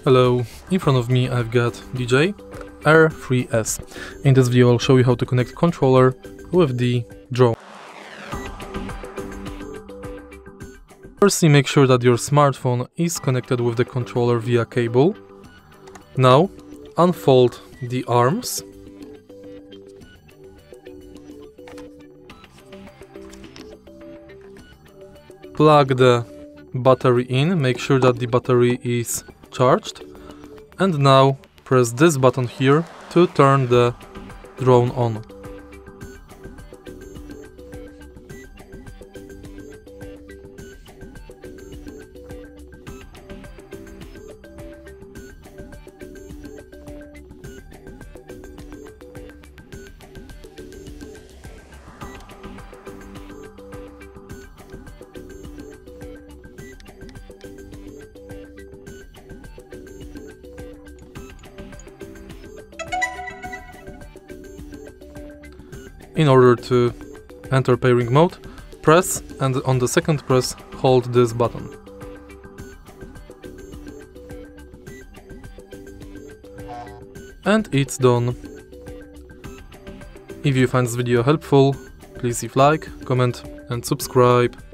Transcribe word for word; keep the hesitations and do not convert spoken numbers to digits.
Hello, in front of me I've got D J I Air three S. In this video I'll show you how to connect controller with the drone. Firstly, make sure that your smartphone is connected with the controller via cable. Now, unfold the arms. Plug the battery in, make sure that the battery is charged. And now press this button here to turn the drone on. In order to enter pairing mode, press, and on the second press hold this button. And it's done. If you find this video helpful, please leave like, comment and subscribe.